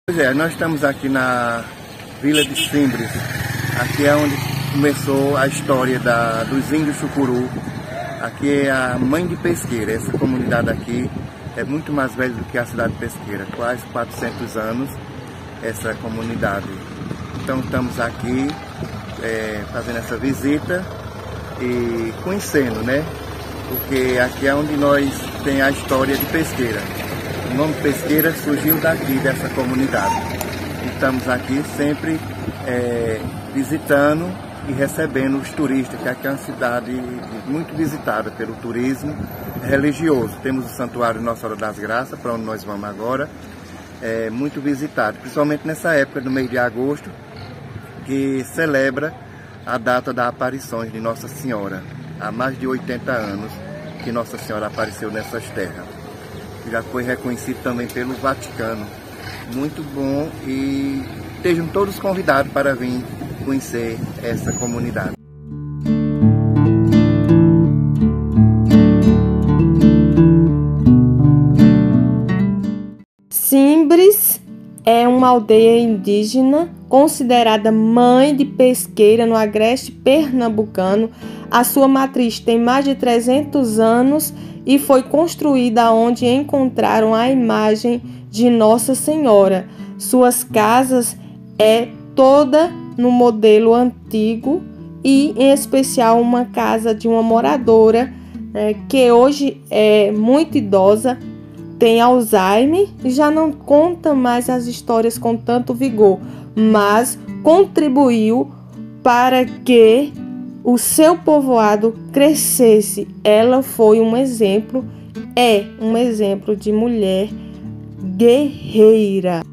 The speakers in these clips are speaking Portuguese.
Pois é, nós estamos aqui na Vila de Simbres. Aqui é onde começou a história dos índios Chucuru. Aqui é a mãe de Pesqueira. Essa comunidade aqui é muito mais velha do que a cidade de Pesqueira, quase 400 anos essa comunidade. Então estamos aqui fazendo essa visita e conhecendo, né? Porque aqui é onde nós tem a história de Pesqueira. O nome Pesqueira surgiu daqui, dessa comunidade. Estamos aqui sempre visitando e recebendo os turistas, que aqui é uma cidade muito visitada pelo turismo religioso. Temos o Santuário Nossa Senhora das Graças, para onde nós vamos agora, muito visitado, principalmente nessa época do mês de agosto, que celebra a data das aparições de Nossa Senhora. Há mais de 80 anos que Nossa Senhora apareceu nessas terras. Já foi reconhecido também pelo Vaticano. Muito bom, e estejam todos convidados para vir conhecer essa comunidade. Simbres é uma aldeia indígena considerada mãe de Pesqueira no agreste pernambucano. A sua matriz tem mais de 300 anos e foi construída onde encontraram a imagem de Nossa Senhora. Suas casas toda no modelo antigo e, em especial, uma casa de uma moradora que hoje é muito idosa, tem Alzheimer e já não conta mais as histórias com tanto vigor, mas contribuiu para que o seu povoado crescesse. Ela foi um exemplo de mulher guerreira.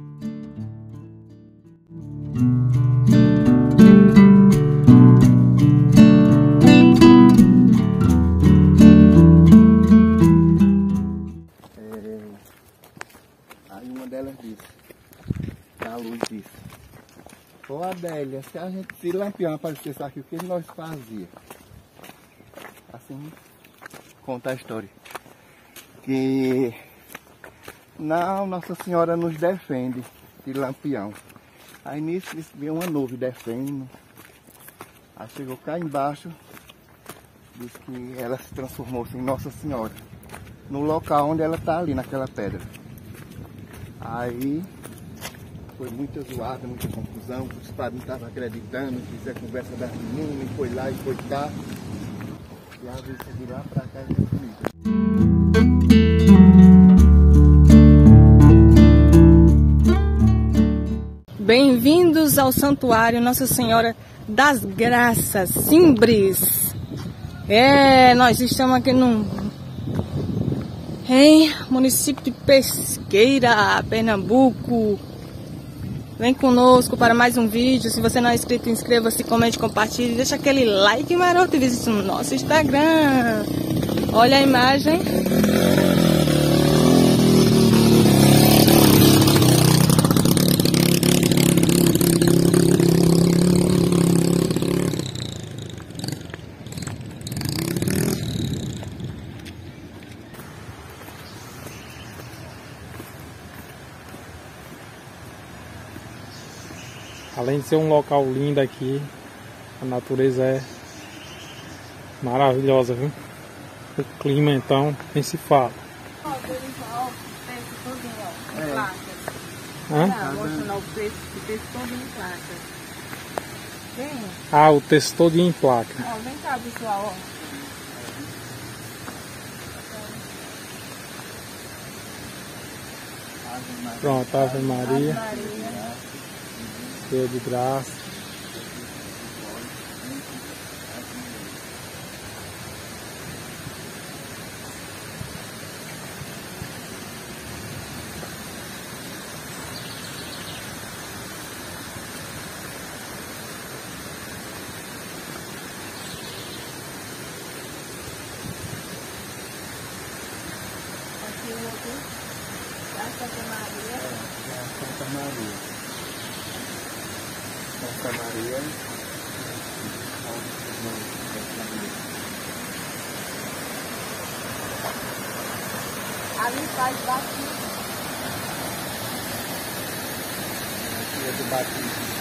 Aí uma delas disse, a luz disse: ô Adélia, se a gente, se Lampião aparecesse aqui, o que nós fazia? Assim conta a história. Que não, Nossa Senhora nos defende de Lampião. Aí nisso veio uma nuvem defendendo. Aí chegou cá embaixo, disse que ela se transformou-se em Nossa Senhora, no local onde ela está ali, naquela pedra. Aí foi muita zoada, muita confusão, os padres não estavam acreditando, fizeram a conversa das meninas, e foi lá e foi cá. E a vez de lá pra cá e comigo. Bem-vindos ao Santuário Nossa Senhora das Graças, Simbres. Nós estamos aqui em município de Pesqueira, Pernambuco. Vem conosco para mais um vídeo. Se você não é inscrito, inscreva-se, comente, compartilhe, deixa aquele like maroto e visite no nosso Instagram. Olha a imagem. Além de ser um local lindo aqui, a natureza é maravilhosa, viu? O clima, então, nem se fala. Mostrando o texto todo em placa. Ah, o texto todo em placa. Vem cá, pessoal, Pronto, Ave Maria. Cheia de graça. Aqui o outro da Santa Maria. Santa Maria. Santa Maria. Ali faz bastante. do batismo.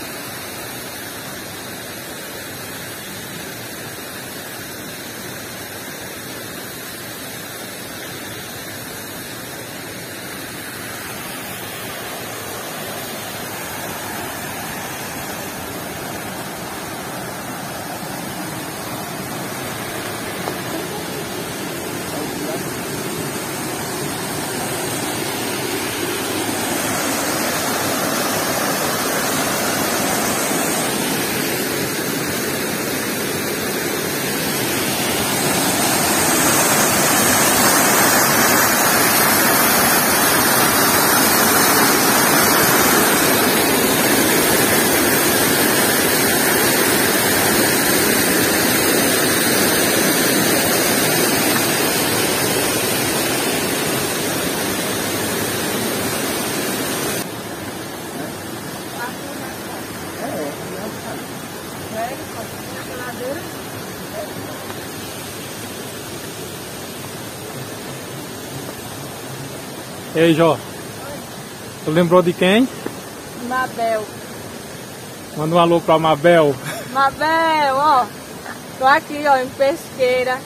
E aí, Jó? Tu lembrou de quem? Mabel. Manda um alô pra Mabel. Mabel, ó. Tô aqui, ó, em Pesqueira.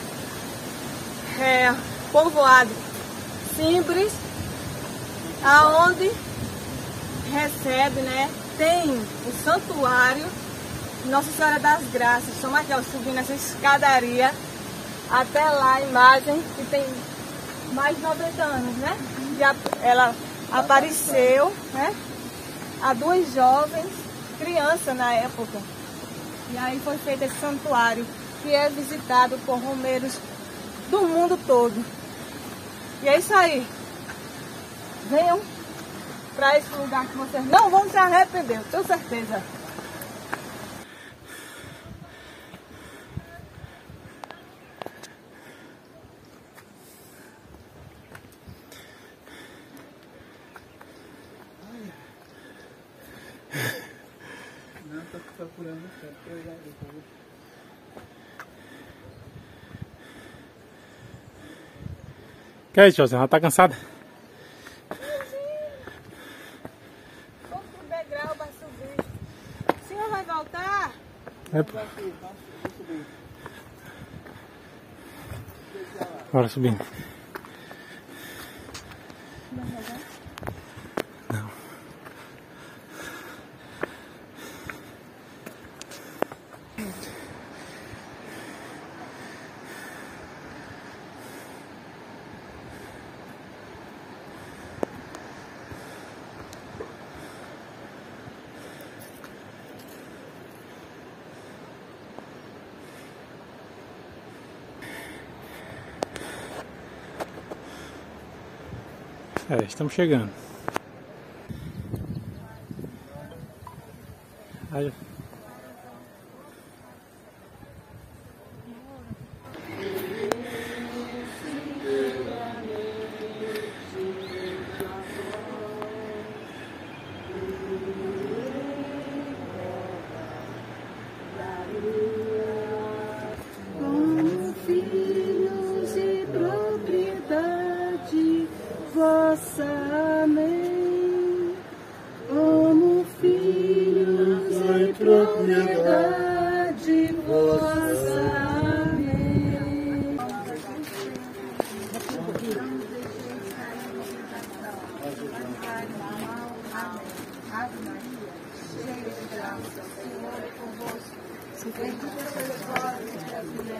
Povoado simples, aonde recebe, né? Tem o santuário Nossa Senhora das Graças. Estamos aqui, ó, subindo essa escadaria até lá, a imagem que tem mais de 90 anos, né? Ela apareceu, né? A duas jovens, crianças na época. E aí foi feito esse santuário, que é visitado por romeiros do mundo todo. E é isso aí. Venham para esse lugar que vocês não vão se arrepender, eu tenho certeza. Não, tô procurando o tempo que eu já vi. Que é isso, José? Ela tá cansada? Outro degrau vai subir. O senhor vai voltar? Bora subindo. Não. Estamos chegando. Aí. Como filhos de propriedade vossa, amém. Como filhos de propriedade vossa, amém. Ave Maria, cheia de graça, o Senhor é convosco. Bendita sois vós entre as mulheres.